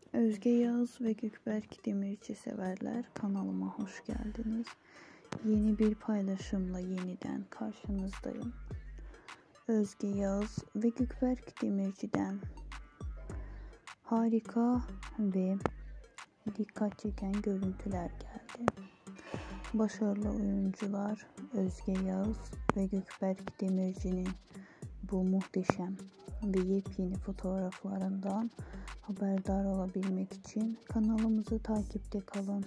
Özge Yağız ve Gökberk Demirci severler, kanalıma hoş geldiniz. Yeni bir paylaşımla yeniden karşınızdayım. Özge Yağız ve Gökberk Demirci'den harika ve dikkat çeken görüntüler geldi. Başarılı oyuncular Özge Yağız ve Gökberk Demirci'nin bu muhteşem ve yepyeni fotoğraflarından haberdar olabilmek için kanalımızı takipte kalın.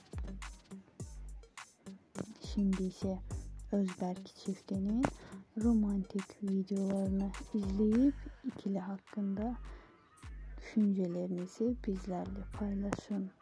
Şimdi ise Özberk çiftinin romantik videolarını izleyip ikili hakkında düşüncelerinizi bizlerle paylaşın.